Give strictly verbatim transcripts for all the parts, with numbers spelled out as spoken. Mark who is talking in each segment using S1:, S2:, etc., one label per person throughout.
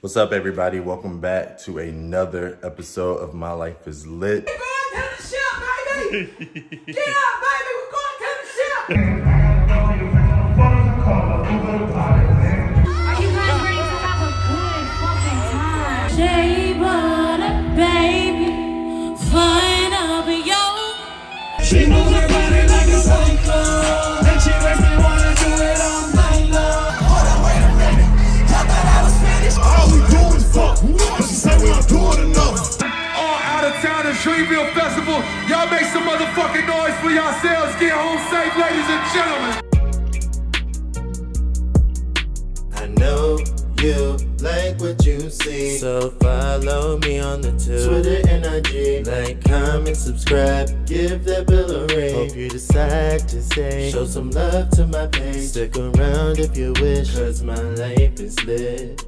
S1: What's up, everybody? Welcome back to another episode of My Life is Lit.
S2: We're going to the ship, baby! Get up, baby! We're going to the ship!
S3: Are you guys ready to have a good fucking time? Shea butter, baby, fine up yo.
S2: She moves her body like a cyclone, and she makes me wanna do it all night long. Hold on, wait a minute. I thought I was finished.
S4: All we do is fuck. But she say we don't do it enough.
S5: All out of town at Dreamville Festival. Y'all make some motherfucking noise for yourselves. Get home safe, ladies and gentlemen.
S6: I know you like what you see, so follow me on the tube, Twitter and I G. Like, comment, subscribe, give that bell a ring. Hope you decide to say, show some love to my page. Stick around if you wish, cause my life is lit.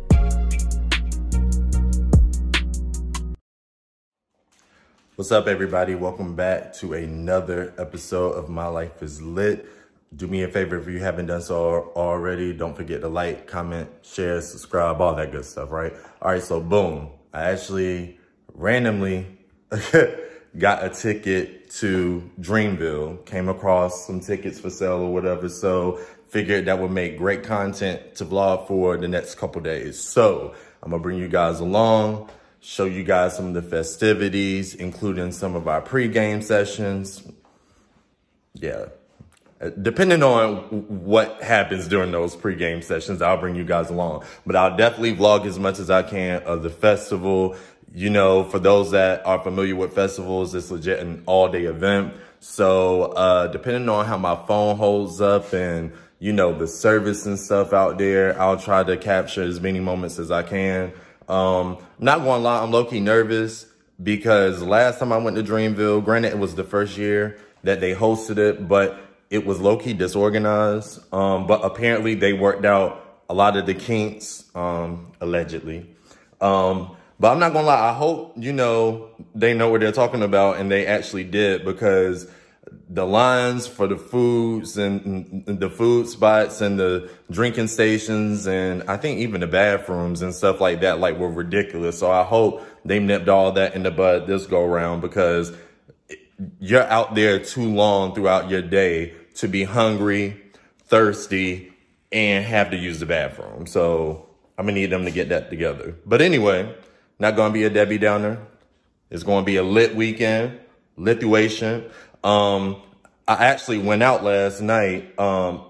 S1: What's up, everybody? Welcome back to another episode of My Life is Lit. Do me a favor if you haven't done so already. Don't forget to like, comment, share, subscribe, all that good stuff, right? All right, so boom. I actually randomly got a ticket to Dreamville. Came across some tickets for sale or whatever. So figured that would make great content to vlog for the next couple days. So I'm gonna bring you guys along, show you guys some of the festivities, including some of our pregame sessions. Yeah. Depending on what happens during those pregame sessions, I'll bring you guys along. But I'll definitely vlog as much as I can of the festival. You know, for those that are familiar with festivals, it's legit an all-day event. So uh, depending on how my phone holds up and, you know, the service and stuff out there, I'll try to capture as many moments as I can. Um, not gonna lie, I'm low-key nervous because last time I went to Dreamville, granted it was the first year that they hosted it, but it was low-key disorganized, um, but apparently they worked out a lot of the kinks, um, allegedly. Um, but I'm not gonna lie, I hope, you know, they know what they're talking about, and they actually did, because the lines for the foods and, and the food spots and the drinking stations and I think even the bathrooms and stuff like that, like, were ridiculous. So I hope they nipped all that in the bud this go around, because you're out there too long throughout your day to be hungry, thirsty, and have to use the bathroom. So I'm gonna need them to get that together. But anyway, not gonna be a Debbie Downer. It's gonna be a lit weekend, lituation. Um, I actually went out last night, um,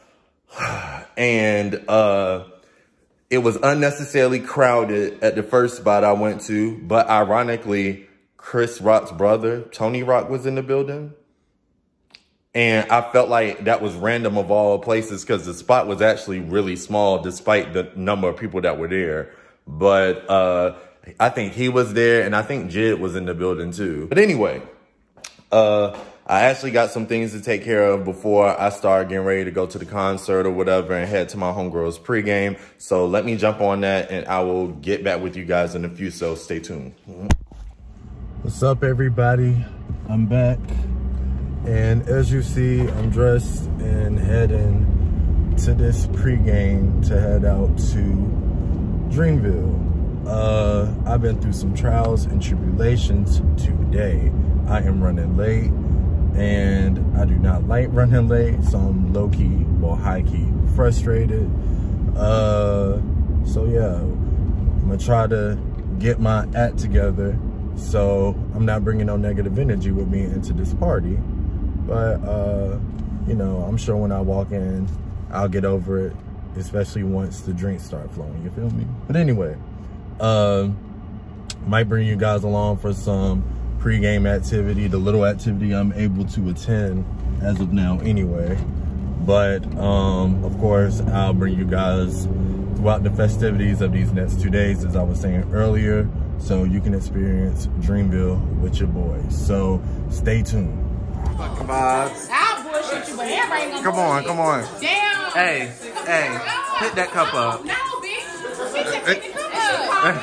S1: and uh, it was unnecessarily crowded at the first spot I went to, but ironically, Chris Rock's brother, Tony Rock, was in the building. And I felt like that was random of all places, because the spot was actually really small despite the number of people that were there. But uh, I think he was there, and I think Jid was in the building too. But anyway, uh, I actually got some things to take care of before I start getting ready to go to the concert or whatever and head to my homegirl's pregame. So let me jump on that, and I will get back with you guys in a few, so stay tuned.
S7: What's up, everybody? I'm back. And as you see, I'm dressed and heading to this pregame to head out to Dreamville. Uh, I've been through some trials and tribulations today. I am running late, and I do not like running late, so I'm low-key, well, high-key frustrated. Uh, so yeah, I'm gonna try to get my act together so I'm not bringing no negative energy with me into this party. But, uh, you know, I'm sure when I walk in, I'll get over it, especially once the drinks start flowing, you feel me? But anyway, uh, might bring you guys along for some pregame activity, the little activity I'm able to attend as of now anyway. But, um, of course, I'll bring you guys throughout the festivities of these next two days, as I was saying earlier, so you can experience Dreamville with your boys. So stay tuned.
S5: Come on.
S8: I'll bullshit you, but everybody gonna
S5: Come on, come on.
S8: Damn.
S5: Hey, hey, pick that cup up.
S8: No, bitch. Pick that, pick the cup up.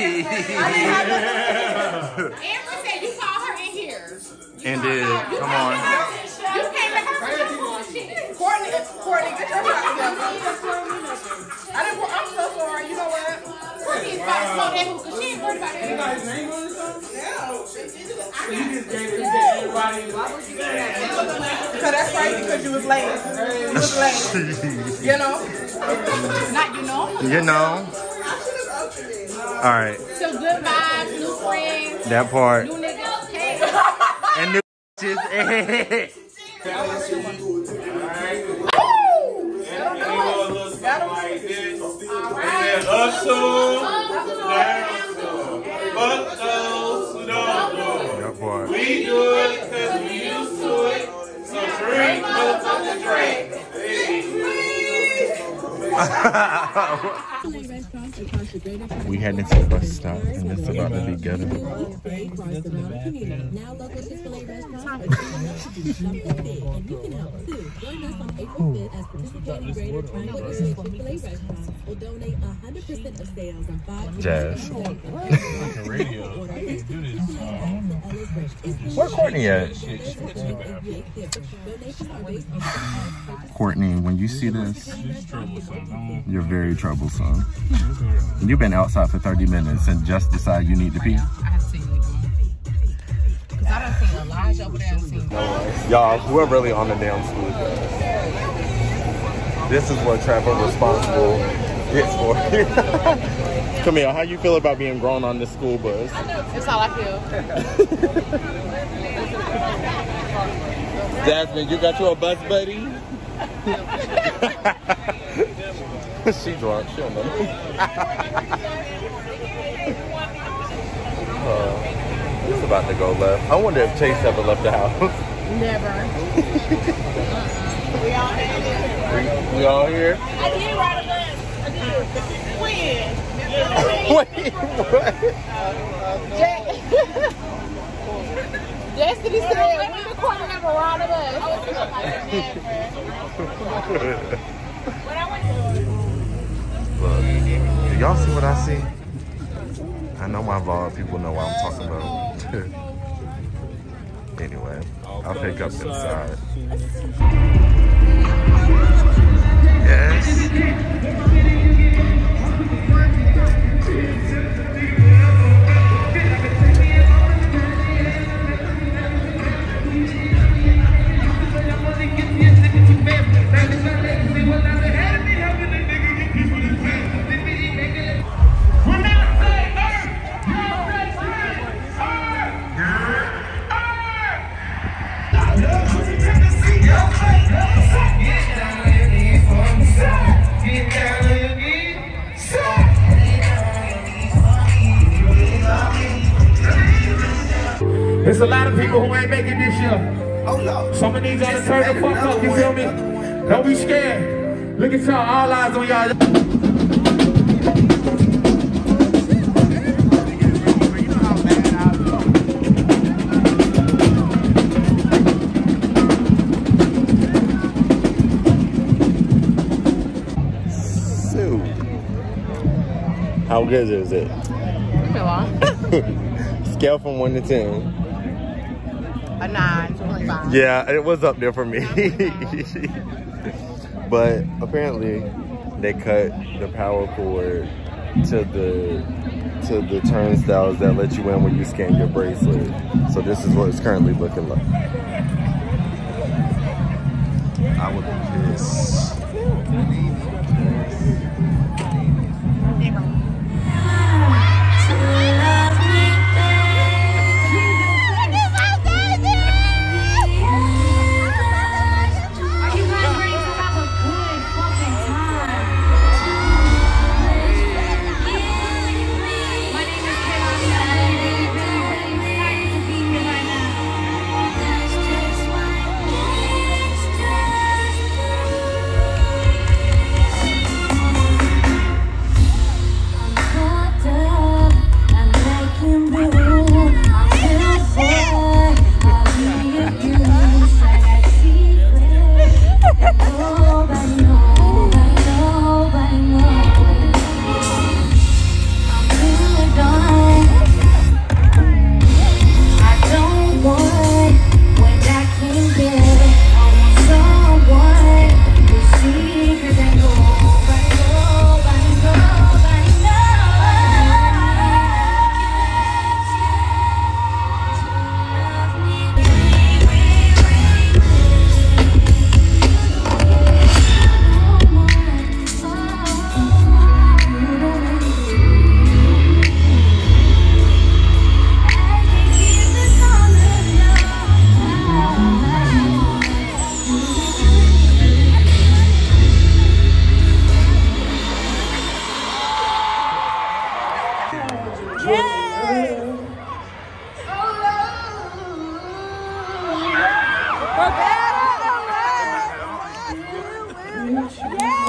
S8: Amber said you called her in here. You
S5: And did. Come on.
S8: You came back her for some bullshit. Courtney, Courtney, get your shit together. I didn't, I'm so sorry. You know what? Courtney is about to smoke that hookah. She ain't worried about anybody's name on the song? You just gave it to everybody. Why would you do that? Because that's right, because you was late. You was late. You know? Not you know.
S7: You know. All right.
S8: So good vibes, new friends.
S7: That part.
S8: New niggas. Hey.
S7: And new bitches.
S9: Up to, down to, fuck those who don't do it. We do it because we used to it. So drink, motherfucker, drink.
S7: We heading to the bus stop and it's about to be ghetto. Jazz. Where Courtney at? Courtney, when you see this, you're very troublesome. You've been outside for thirty minutes and just decide you need to pee.
S8: I have seen you. Because I done seen Elijah over there and seen
S7: Y'all, we're really on the damn school bus. This is what travel responsible is for. Camille, how you feel about being grown on the school bus?
S8: That's how I feel.
S7: Jasmine, you got you a bus buddy? She drunk, she don't know. uh, it's about to go left. I wonder if Chase ever left the house.
S8: Never. We all here.
S7: We, we all here?
S8: I did ride a bus. I did. When?
S7: Wait, what?
S8: Destiny said, we recorded never ride a bus. When I went to
S7: Look, do y'all see what I see? I know my vlog people know what I'm talking about. Anyway, I'll pick up inside. Yes.
S5: There's a lot of people who ain't making this year. Some of these y'all to turn the fuck up, you feel me? Don't be scared. Look at y'all, all eyes on y'all.
S7: So, how good is it? Scale from one to ten.
S8: a nine, two point five.
S7: Yeah, it was up there for me. But apparently they cut the power cord to the to the turnstiles that let you in when you scan your bracelet. So this is what it's currently looking like. I would be pissed.
S3: Yes. For better or worse. Yes.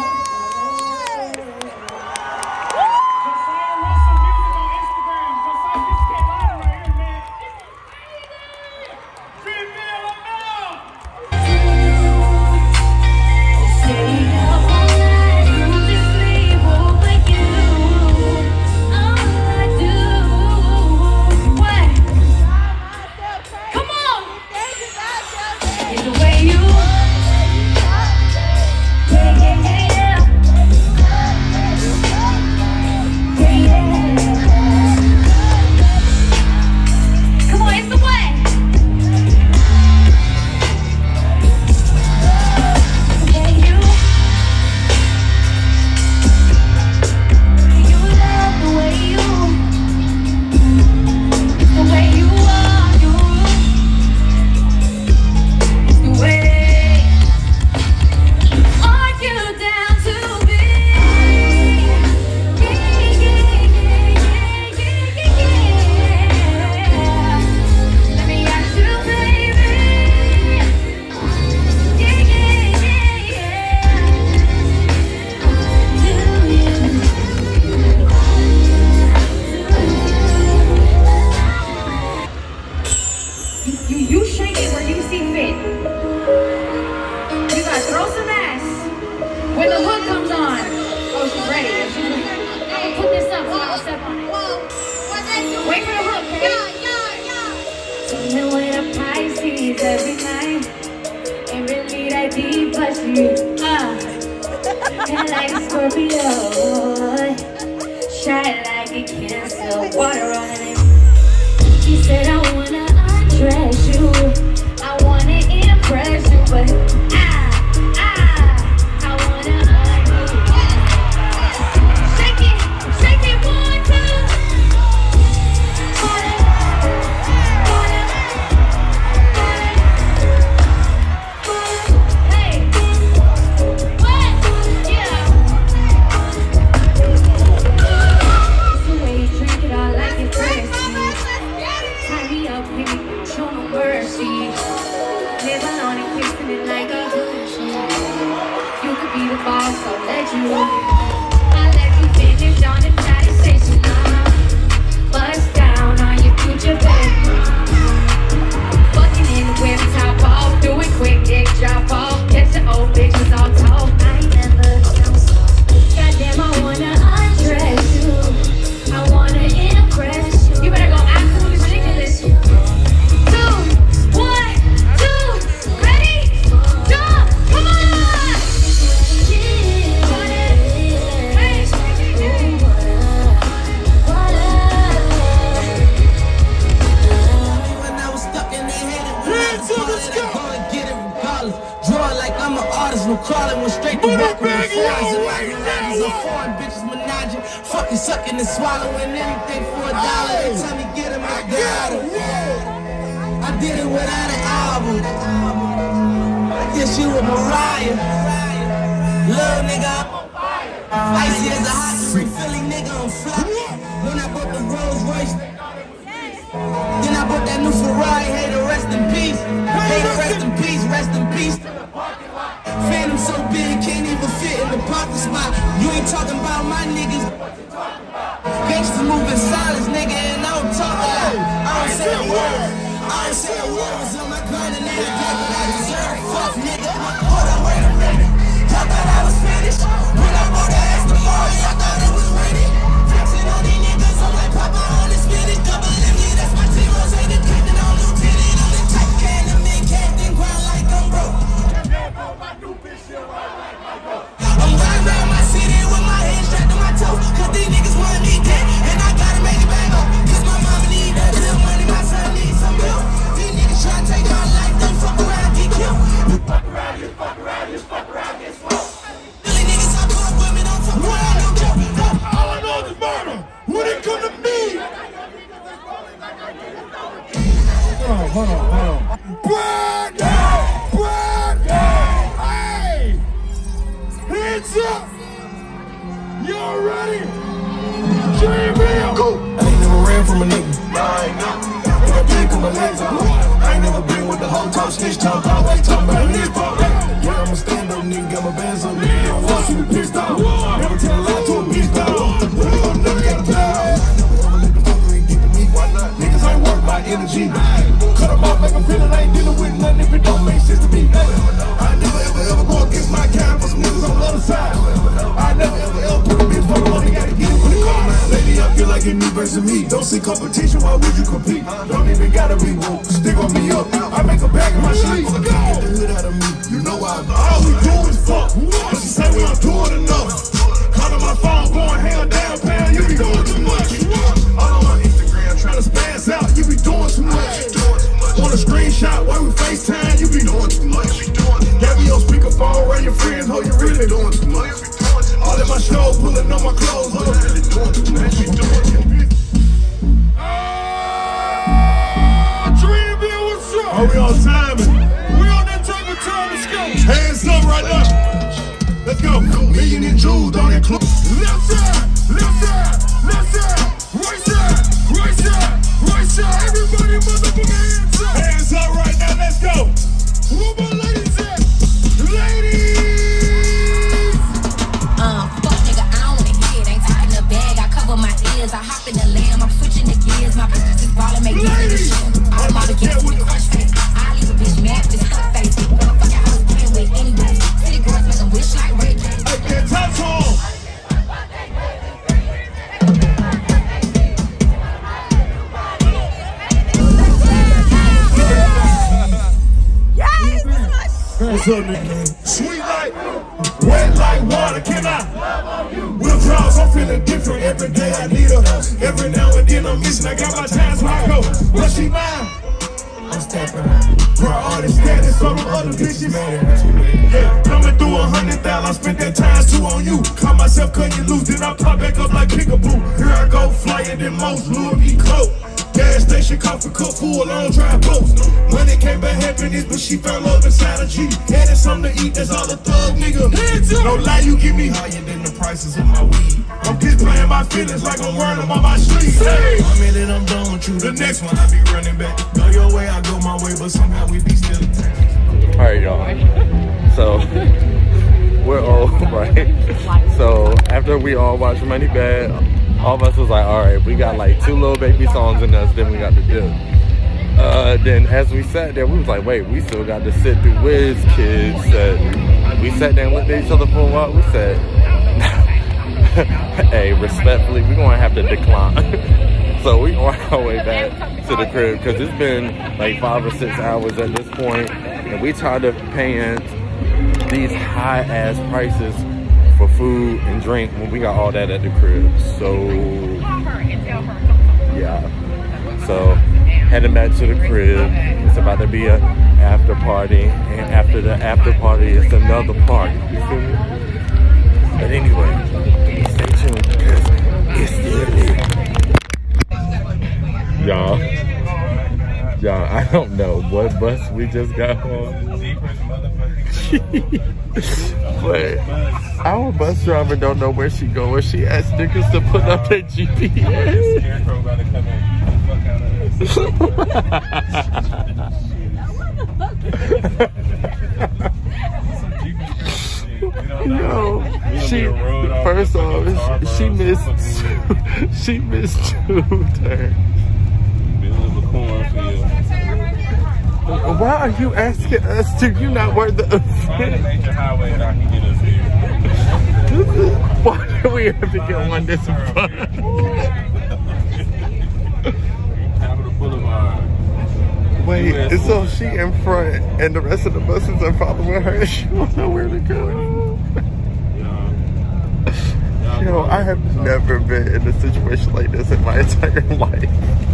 S10: Every night, ain't really that deep, but she, uh, and like a Scorpio, shine like a Cancer, water running. She said, I wanna undress you, I wanna impress you, but I, I, I wanna undo. Shake it, shake it, one, two. Wanna, wanna. So let you, I let you finish on the satisfaction. Uh, bust down on your future baby. Fucking in with top off, do it quick, dick drop off. Catch the old bitches all tall. I ain't never come soft. Goddamn, I wanna undress you. I wanna impress you. You better go absolutely ridiculous. Two, one, two, ready, jump, come on.
S2: No crawling, went straight to walk with the fours and like Rodgers or foreign bitches menaging, fucking sucking and swallowing anything for a dollar. Every time you get him, I got him. I did it without an album. I guess you were Mariah. Little nigga, I'm on fire. Icy as a hot spring, Philly nigga, I'm fly. When I bought the Rolls Royce, then I bought that new Ferrari. Hey, to rest in peace. Hey, to rest in peace, rest in peace. Phantom so big, can't even fit in the parking spot. You ain't talking about my niggas. Gangsters moving silence, nigga, and I don't talk a lot. I don't say a word. I don't say a word. Was on my grind and every day, but I deserve. Fuck, nigga. Hold on, wait a minute. Y'all thought I was finished. When I bought the ass tomorrow, y'all thought it was ready. Flexing on these niggas, I'm like Papa on the spinach. Double M D, that's my team. Rose ain't the captain, on lieutenant. On the tight can, the mid captain, grind like I'm broke. I'm riding around my city with my hands strapped to my toes. Cause these niggas want me dead, and I gotta make it back up. Cause my mama need that little money, my son needs some milk. These niggas try to take my life, don't fuck around, get killed. You fuck around, you fuck around, you fuck around, get smoked. Really niggas I put up with me, don't fuck around, no joke. All I know is murder, when it come to me. Hold on, hold on, hold on. Brad! Brad! Hey! Hands up! Y'all ready? Dream real! Go! I ain't never ran
S4: till my legs off. I ain't never been with the whole talk, snitch talk, always talking about his fault. Yeah, I'm a stand-up nigga, got my bands on me, don't want to be pissed off. Never tell a lie to a bitch dog. I'm never got a pal. Never let the fucker ain't get to me. Why not? Niggas ain't worth my energy. Cut them off, make them feel it, I ain't dealing with nothing if it don't make sense to me. I never ever ever go against my kind for some niggas on the other side. I never ever ever put a bitch for the money, gotta get it when it comes. Lady, I feel like it's me versus me. Don't see competition, why would you compete? Don't even gotta be woke, stick on me up. I make a bag of my shit, get the hood out of me. You know why? All we do is fuck. But she say we don't do it enough. Calling my phone, going hell down, pal, you be doing too much. All on my Instagram, trying to spaz out, you be doing too much. Want a screenshot while we FaceTime, you be doing too much. Got me on speakerphone, where your friends, ho, you really doing too much. All in my show, pulling on my clothes, ho, you really doing too much. Are we on time? We on that type of time, let's go. Hands up right now. Let's go. Million and jewels don't include. Left side, left side, left side, right side, right side, right side. Everybody motherfucking hands up. Hands up right now, let's go. Where my ladies at? Ladies!
S10: Uh, fuck nigga, I don't wanna hear it. Ain't talking the bag, I cover my ears. I hop in the lamb, I'm switching the gears. My bitches is ballin', make ladies. I'm out of gas with the crush face. I leave a bitch mad with this stuff face. Motherfucker, I was playing with anyway. City girls make a wish like Ray J.
S4: Hey, get top song. Hands up, nigga. Sweet like, wet like water, can I? Will draws, I'm feeling different every day. I need her. Every now and then I'm missing. I got my times where I go. But she mine. I'm stepping. Her artist status on them other bitches. Yeah, coming through a hundred thousand. I spent that times two on you. Call myself cutting you loose, then I pop back up like Pickaboo. Here I go, flyer than most Louis V. Coat. Gas station, coffee cup full, long drive boats. Money came back happiness, but she found love inside a G. Had something to eat, that's all the thug nigga. No lie, you give me higher than the prices of my weed. I'm just playing my feelings like I'm wearing them on my sleeve. Hey. One minute I'm done with you, the next one I be running back. Go your way, I go my way, but somehow we be still attached.
S7: Alright, y'all. So, we're all right. So, after we all watched Money Bad, all of us was like, all right, we got like two little baby songs in us, then we got to do. Uh, then as we sat there, we was like, wait, we still got to sit through Wiz Kids. Uh, we sat there and looked at each other for a while. We said, hey, respectfully, we're going to have to decline. So we on our way back to the crib because it's been like five or six hours at this point, and we tired of paying these high-ass prices for food and drink when we got all that at the crib. So yeah, so heading back to the crib. It's about to be a after party, and after the after party it's another party, you feel me? But anyway, stay tuned because it's still lit. Y'all, y'all, I don't know what bus we just got on. But our bus driver don't know where she going. She asked niggas to put up their G P S. Yo, she first off, she missed she missed two turns. Why are you asking us to? You not worth the offense. Major highway that I can get us here. Why do we have to get one this fun? Capitol Boulevard. Wait, so she in front and the rest of the buses are following her and she don't know where to go. Yo, I have never been in a situation like this in my entire life.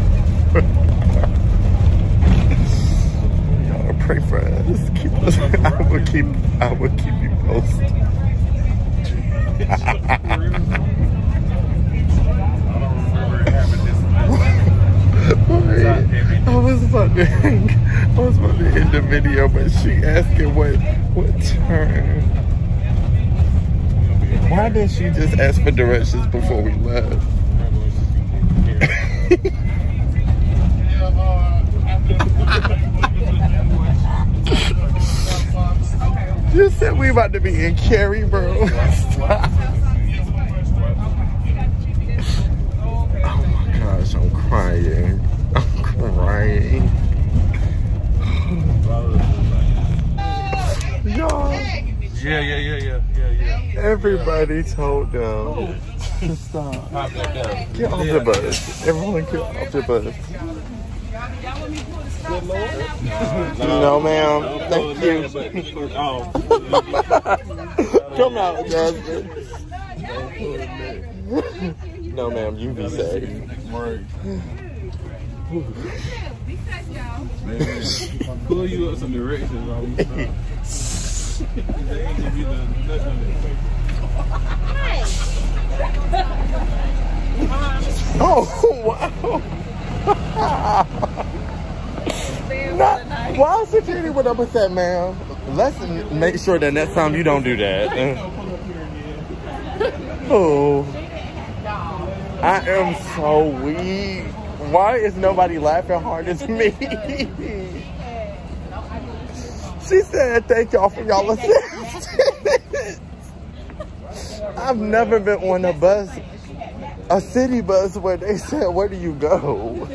S7: Pray for us. Keep us. I will keep. I will keep you posted. I was about to. I was about to end the video, but she asking what what turn. Why didn't she just ask for directions before we left? said we about to be in Cary, bro. Stop. Oh my gosh, I'm crying. I'm crying. Y'all.
S9: Yeah, yeah, yeah, yeah, yeah, yeah.
S7: Everybody told them to stop. Get off the bus. Everyone get off the bus. No, ma'am. Thank you. Come out, Jasmine. No, ma'am. You be safe.
S9: Pull you up some directions.
S7: Oh, wow. Not, why security would up with that, ma'am? Let's make sure that next time you don't do that. Oh, I am so weak. Why is nobody laughing hard as me? She said, thank y'all for y'all assistance. I've never been on a bus, a city bus, where they said, where do you go?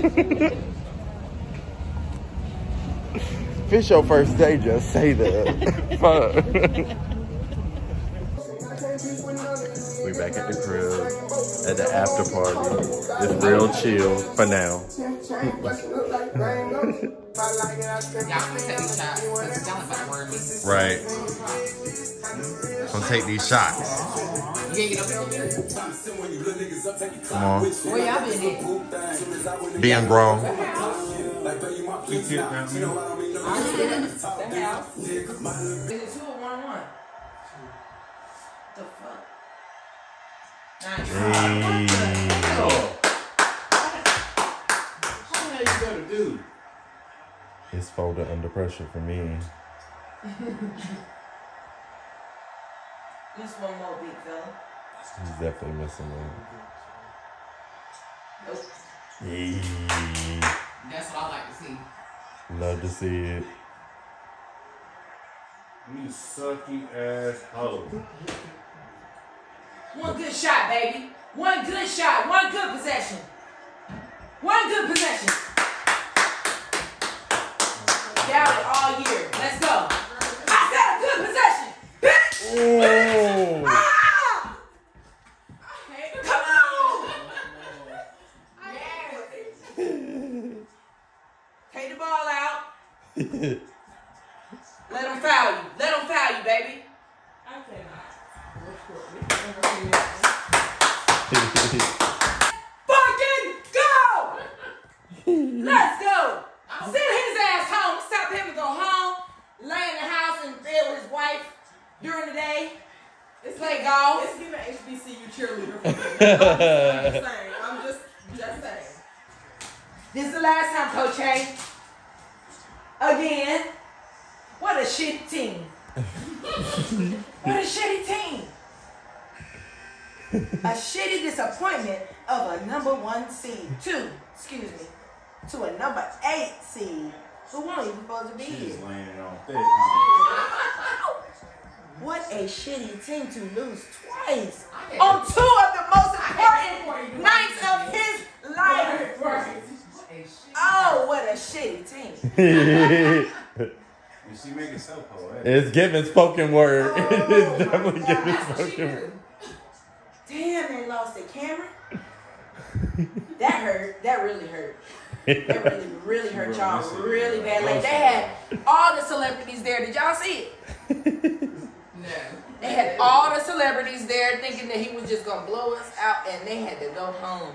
S7: If it's your first day, just say that. Fuck. We back at the crib, at the after party. It's real chill for now. Right. Gonna take these shots. Come on.
S8: Where y'all been at?
S7: Being grown. It's folded under pressure for me.
S8: Miss one more big fella.
S7: He's definitely missing one.
S8: Nope.
S7: Yeah.
S8: That's what I like to see.
S7: Love to see it.
S9: You sucky ass hoe.
S8: One good shot, baby. One good shot. One good possession. One good possession. Doubt it all year. Let's go. I said a good possession. Bitch.
S7: Oh.
S8: Ah! Okay, come on. Take the ball out. Let them foul you. Let them foul you, baby. Okay. Fucking go! Let's go! Send his ass home. Stop him and go home. Lay in the house and feel his wife during the day. It's like golf.
S11: It's giving H B C U cheerleader for me. I'm just saying. I'm just, just saying.
S8: This is the last time, Coach A. Again. What a shitty team. What a shitty team. A shitty disappointment of a number one seed. Two, excuse me, to a number eight seed who won't even supposed to be here. What a shitty team to lose twice on two of the most important nights of his life. Oh, what a shitty team.
S9: She make it so poetic.
S7: It's giving spoken word.
S8: Oh,
S7: it is definitely giving spoken word.
S8: Damn, they lost the camera. That hurt. That really hurt. That really, really hurt y'all really bad. Like they had all the celebrities there. Did y'all see it? No. They had all the celebrities there thinking that he was just gonna blow us out, and they had to go home.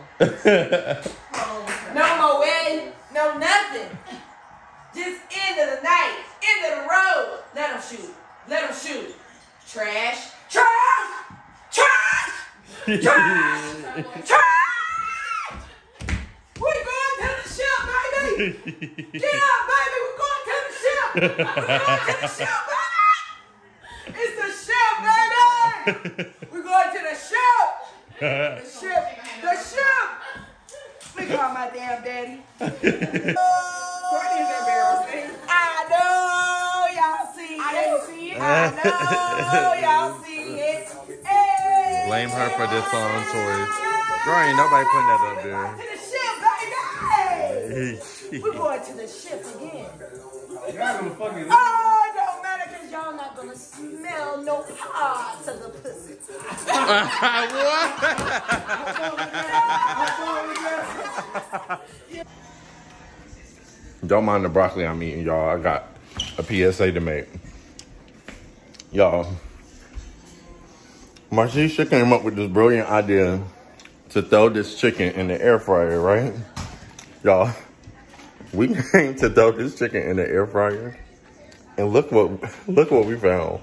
S8: No more wedding, no nothing. Just end of the night, end of the road. Let them shoot. Let them shoot. Trash. Trash! Trash! Trash! Trash! We're going to the ship, baby! Get up, baby! We're going to the ship! We're going to the ship, baby! It's the ship, baby! We're going to the ship! The ship! The ship! Look at my damn daddy. Courtney's embarrassing. I know, y'all see.
S11: I didn't see it.
S7: I
S8: know y'all see it. Hey.
S7: Blame her for this song choice. Girl, ain't nobody putting that up there.
S8: To the ship, baby. We're going to the ship again.
S9: Y'all gonna fucking
S8: Oh, it don't matter because y'all not gonna smell no parts of the pussy.
S7: Don't mind the broccoli I'm eating, y'all. I got a P S A to make. Y'all, Marcisha came up with this brilliant idea to throw this chicken in the air fryer, right? Y'all, we came to throw this chicken in the air fryer, and look what look what we found.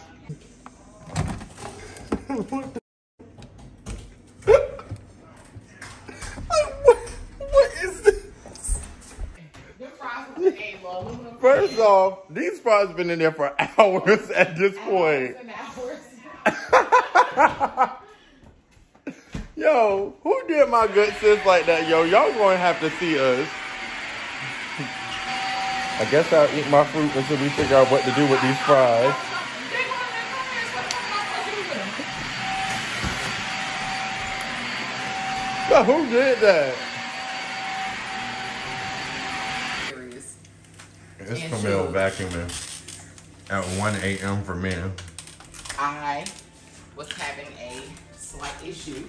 S7: First off, these fries been in there for hours at this point. Yo, who did my good sis like that? Yo, y'all gonna have to see us. I guess I'll eat my fruit until we figure out what to do with these fries. Yo, who did that? It's Camille vacuuming at one A M for men.
S8: I was having a slight issue.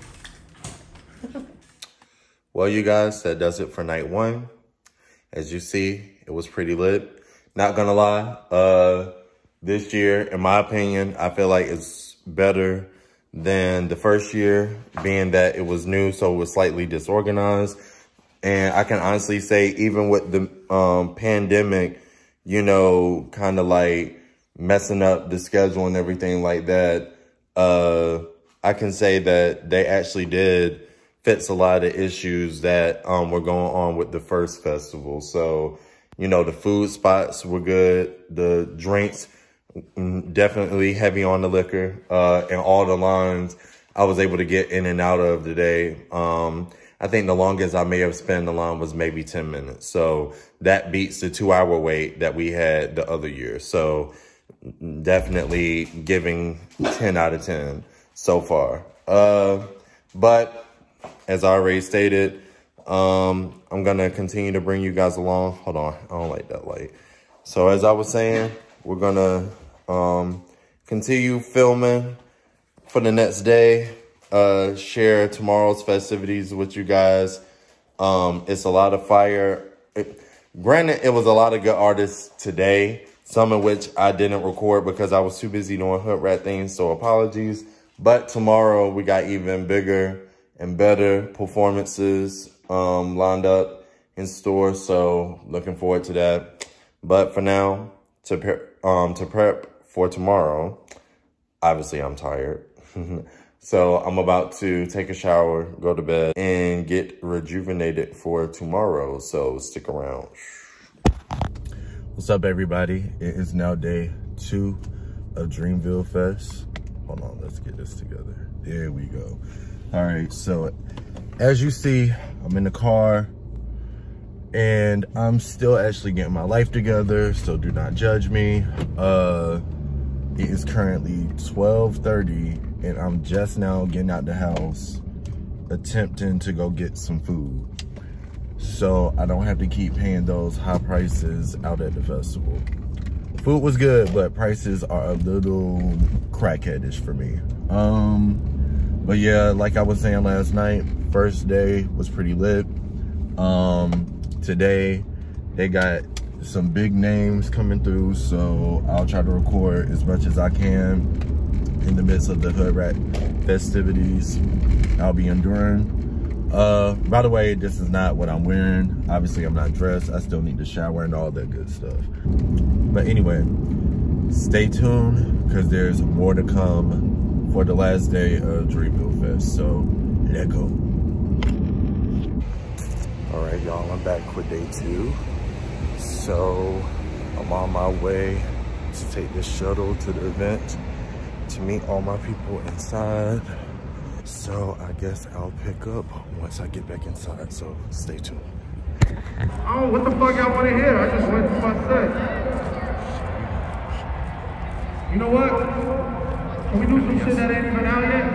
S1: Well, you guys, that does it for night one. As you see, it was pretty lit. Not gonna lie, uh, this year, in my opinion, I feel like it's better than the first year, being that it was new, so it was slightly disorganized. And I can honestly say, even with the um, pandemic, you know, kind of like messing up the schedule and everything like that, uh, I can say that they actually did fix a lot of issues that um, were going on with the first festival. So, you know, the food spots were good. The drinks, definitely heavy on the liquor. Uh, and all the lines I was able to get in and out of today. Um, I think the longest I may have spent in the line was maybe ten minutes. So that beats the two hour wait that we had the other year. So definitely giving ten out of ten so far. Uh, but as I already stated, um, I'm going to continue to bring you guys along. Hold on. I don't like that light. So as I was saying, we're going to um, continue filming for the next day. Uh, share tomorrow's festivities with you guys. Um, it's a lot of fire. It, granted, it was a lot of good artists today, some of which I didn't record because I was too busy doing hood rat things, so apologies. But tomorrow we got even bigger and better performances um, lined up in store, so looking forward to that. But for now, to, pre um, to prep for tomorrow, obviously I'm tired. So I'm about to take a shower, go to bed, and get rejuvenated for tomorrow. So stick around. What's up, everybody? It is now day two of Dreamville Fest. Hold on, let's get this together. There we go. All right, so as you see, I'm in the car, and I'm still actually getting my life together, so do not judge me. Uh, it is currently twelve thirty. And I'm just now getting out the house, attempting to go get some food, so I don't have to keep paying those high prices out at the festival. Food was good, but prices are a little crackheadish for me. Um, but yeah, like I was saying last night, first day was pretty lit. Um, today, they got some big names coming through, so I'll try to record as much as I can in the midst of the hood rat festivities I'll be enduring. Uh, by the way, this is not what I'm wearing. Obviously, I'm not dressed. I still need to shower and all that good stuff. But anyway, stay tuned because there's more to come for the last day of Dreamville Fest. So, let go. All right, y'all, I'm back with day two. So, I'm on my way to take this shuttle to the event to meet all my people inside. So I guess I'll pick up once I get back inside, so stay tuned.
S5: Oh, what the fuck y'all want to hear? I just went to my set. You know what? Can we do some shit that ain't even out yet?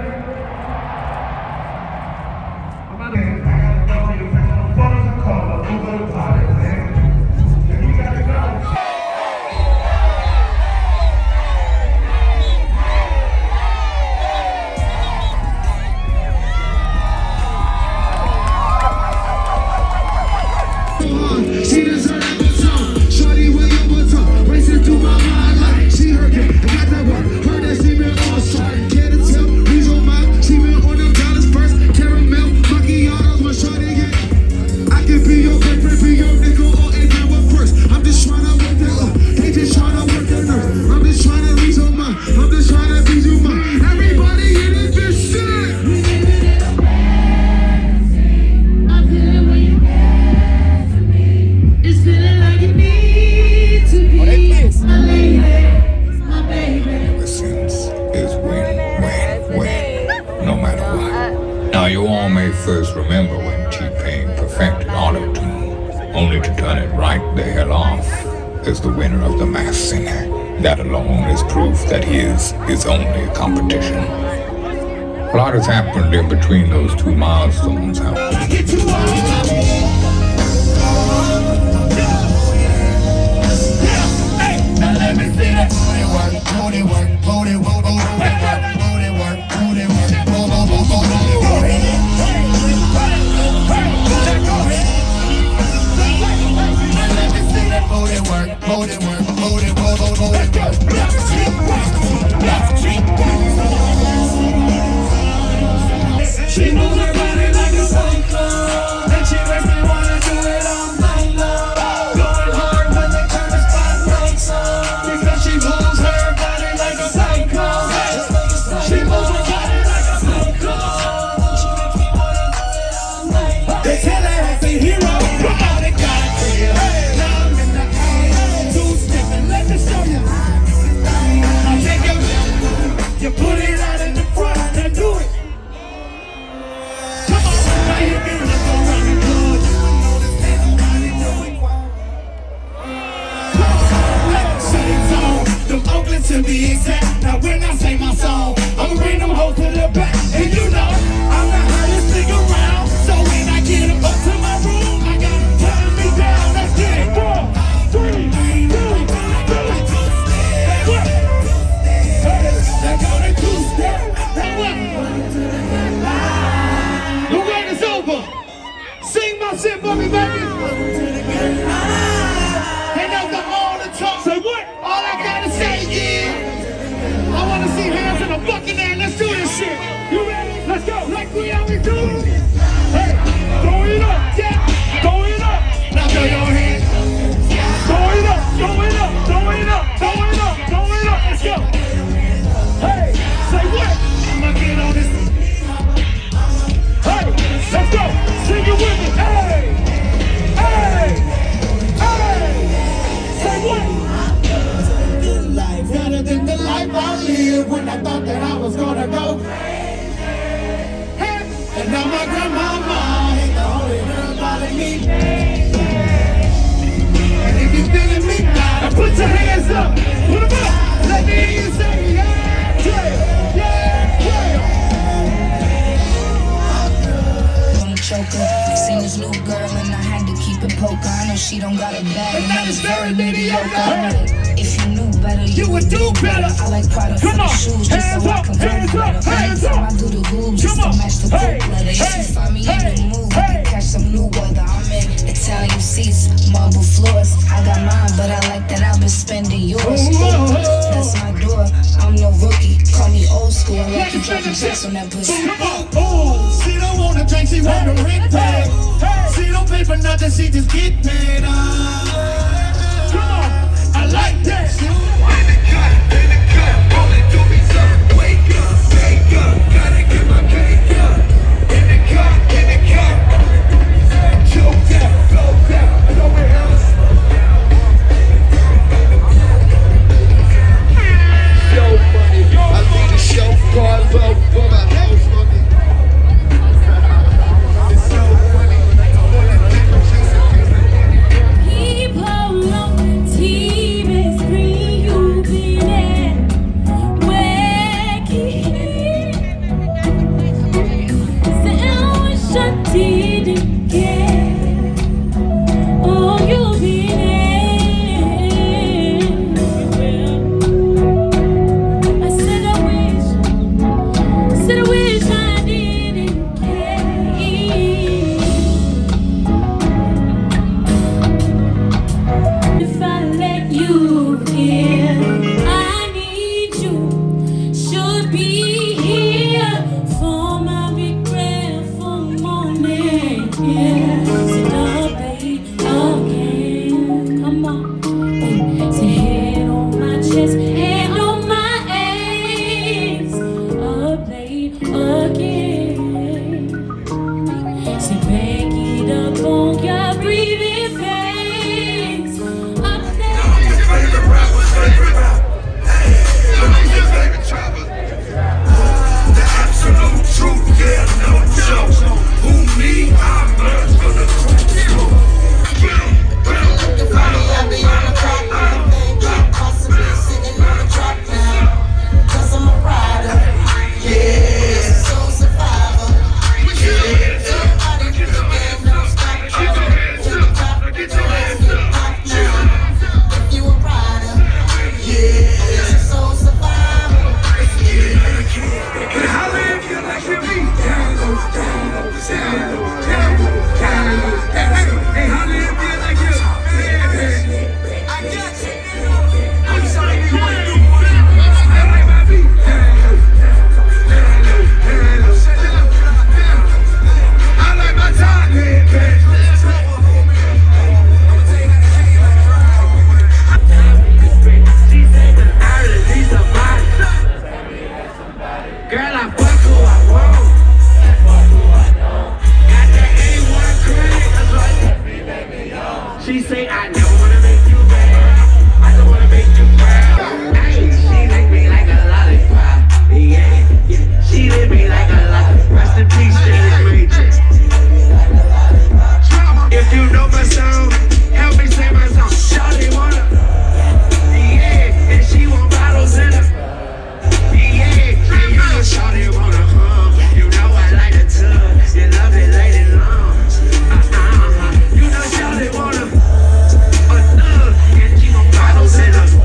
S5: I'm about to
S12: first remember when T-Pain perfected auto-tune, only to turn it right the hell off as the winner of the Masked Singer. That alone is proof that he is his only competition. A lot has happened in between those two milestones, however.
S2: She moves her body like a cyclone, and she makes me wanna do it all night long. Going hard when they turn the spotlights on, because she moves her body like a cyclone. She moves her body like a cyclone. She makes me wanna do it all night long. They tell her as a hero, come on and got real. Now I'm in the air, two-stepping, let me show you. Now take your left, you put it out in the front and do it. To be exact, now when I say my song, I'ma bring them hoes to the back. And you know, I'm the hottest thing around. So when I get them up to my room, I got them turn me down. Let's get it. Four, three, two, two. What? They go to two-step. Now what? The wait is over. Sing my shit for me, baby. And after all the talk, say what? All I gotta say is, I wanna see hands in the fucking air. Let's do this shit. You ready? Let's go. Like we always do. Hey, throw it up, yeah. Throw it up. Now throw your hands. Throw it up, throw it up, throw it up, throw it up, throw it up. Let's go. Hey, say what? I'ma get on this. Hey, let's go. Sing it with me. Hey, hey, hey. Say what? Better than the life I lived when I thought that I was gonna go. Hey, and now my grandmama ain't the only girl bothering me. And if you're feeling me now, put your hands up, put them up. Let me hear you say yeah, yeah, yeah, yeah.
S13: Gonna choke her. Seen this new girl and I had to keep it poker. I know she don't got a bag, and that is very mediocre. If you knew better, you, you would do better. I like Prada for the shoes, just so I can go better. Every time I do the groove, just to match the coat leather. If you find me in the mood, we can catch some new weather. I'm in Italian seats, marble floors. I got mine, but I like that I've been spending yours. That's my door, I'm no rookie. Call me old school, I like you dropping checks on that pussy.
S2: Oh, she don't wanna drink, she want a ring tag. She don't pay for nothing, she just get paid. Uh, come on, I like that. In the cut, in the cut, only do me something. Wake up, wake up, gotta get my cake up. In the cut, in the cut, only do me something. Choke down, go down, nowhere else. Yo, buddy, I need a show car low for my house money. It's so funny.
S3: Keep
S2: You know my song. Help me sing my song. Shawty wanna. Yeah, and she want bottles in her. Yeah, and you know shawty wanna hum. You know I like the tub. You love it late and long. Uh-uh-uh. You know shawty wanna. A thug, and she want bottles in her.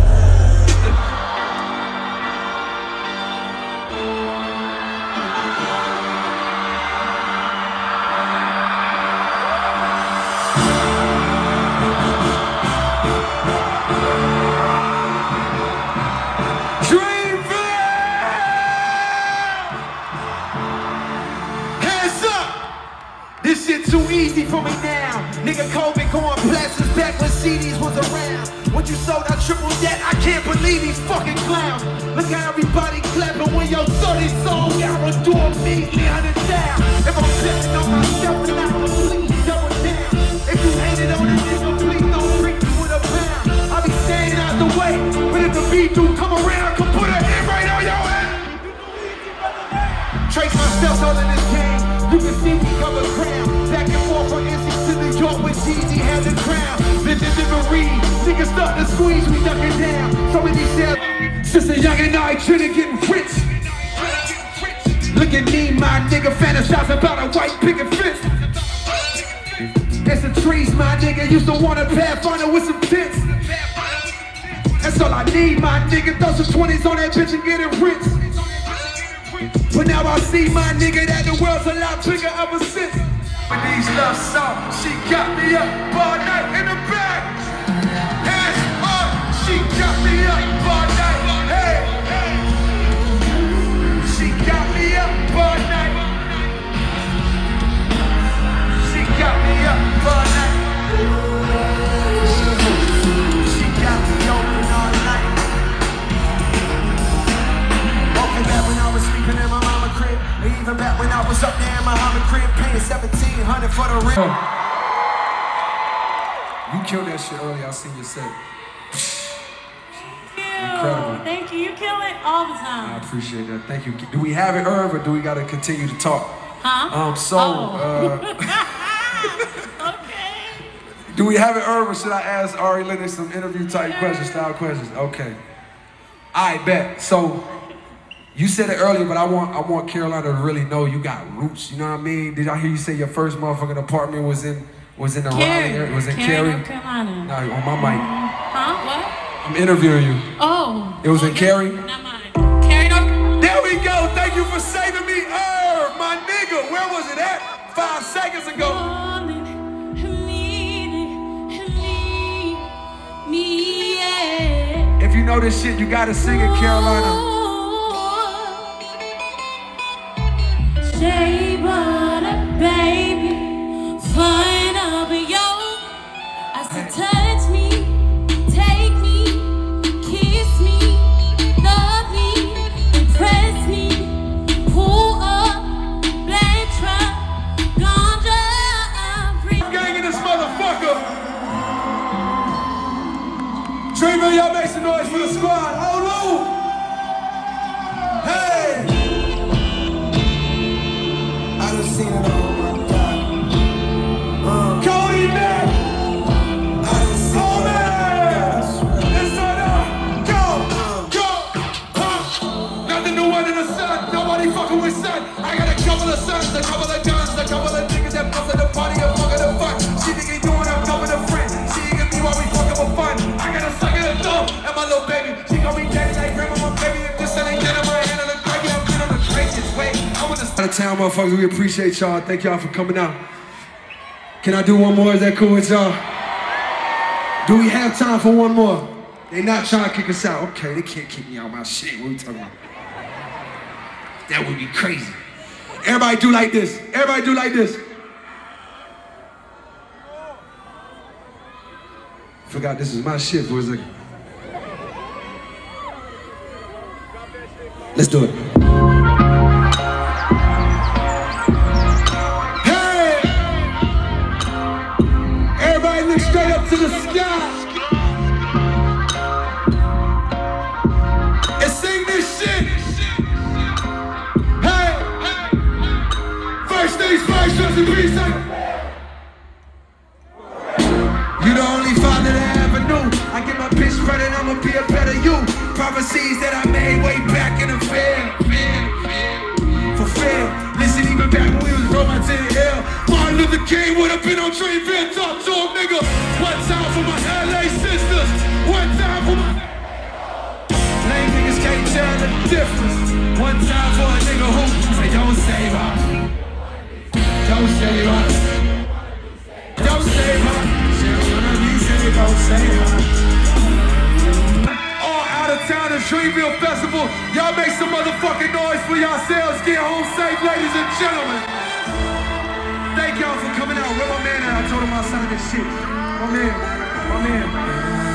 S14: This shit too easy for me now. Nigga COVID going places back when C Ds was around. When you sold out triple debt, I can't believe these fucking clowns. Look how everybody clapping when your thirty sold out. I'll do a measly hundred down. If I'm sitting on myself and I'm gonna please double down. If you hated on a nigga, please don't treat me with a pound. I'll be staying out the way, but if the beat do come around, I can put a hand right on your head. Trace my steps all in this game. You can see me cover ground. Back and forth from N C to New York when Jeezy had the crown. Living delivery, niggas start to squeeze, we ducking down. So many shit. Sister Young and I trying to get rich. Look at me, my nigga, fantasize about a white picket fence. There's some trees, my nigga, used to want a Pathfinder with some tents. That's all I need, my nigga. Throw some twenties on that bitch and get it rich. But now I see, my nigga, that the world's a lot bigger ever since. With these love songs, she got me up all night in the back. Hands up, she got me up all night. Hey, hey. She got me up all night. She got me up all night. She got me open all night. Walking back when I was sleeping in my mama crib. Even back when I was up there in my mama crib, paying seventeen hundred for the rent. You killed that shit earlier. I seen you say. Incredible.
S3: Thank you. You kill it all the time.
S14: I appreciate that. Thank you. Do we have it, Irv, or do we got to continue to talk?
S3: Huh?
S14: Um. So.
S3: Oh.
S14: Uh, okay. Do we have it, Irv, or should I ask Ari Lennox some interview type questions, style questions? Okay. I bet. So. You said it earlier, but I want I want Carolina to really know you got roots. You know what I mean? Did I hear you say your first motherfucking apartment was in was in the Raleigh area? Was in Cary?
S3: North Carolina.
S14: No, on my mic.
S3: Huh? What?
S14: I'm interviewing you.
S3: Oh.
S14: It was in Cary?
S3: Not mine. Cary, North Carolina.
S14: There we go. Thank you for saving me. Irv, my nigga. Where was it at? Five seconds ago. If you know this shit, you gotta sing it, Carolina.
S3: Shea butter, baby, fine up yo. I said, touch me, take me, kiss me, love me, impress me, pull up, black truck, ganja, free.
S14: Gang in this motherfucker. Dreamer, y'all make some noise for the squad. Hold on. Hey. I done seen it all, my God. Uh, Cody Mack! I done seen oh, it man! It's on up! Go! Go! Huh? Nothing new under the sun. Nobody fucking with sun. I got a couple of sons, a couple of guns, a couple of niggas that bust at the party and fuck at the fun. She think he doing her double the friend. She ain't get me while we fucking for fun. I got a suck in the thumb and my little baby. She call me daddy like grandma, my baby. If this ain't get in my hand on the crazy, I've been on the craziest way. Out of town motherfuckers, we appreciate y'all. Thank y'all for coming out. Can I do one more? Is that cool with y'all? Do we have time for one more? They not trying to kick us out. Okay, they can't kick me out of my shit. What are we talking about? That would be crazy. Everybody do like this. Everybody do like this. Forgot this is my shit for a second. Let's do it. Straight up to the sky and sing this shit. Hey, first things first, just a peace. I'ma be a better you. Prophecies that I made way back in the fair. For fair. Listen, even back when we was rolling to the hill, Martin Luther King would have been on Trey Van Talk to him, nigga. One time for my L A sisters. One time for my lame niggas can't tell the difference. One time for a nigga who say don't save her. Don't save her. Don't save her. You say don't save her. All out of town at Dreamville Festival. Y'all make some motherfucking noise for yourselves. Get home safe, ladies and gentlemen. Thank y'all for coming out. Where my man at? I told him I signed this shit. My man. My man.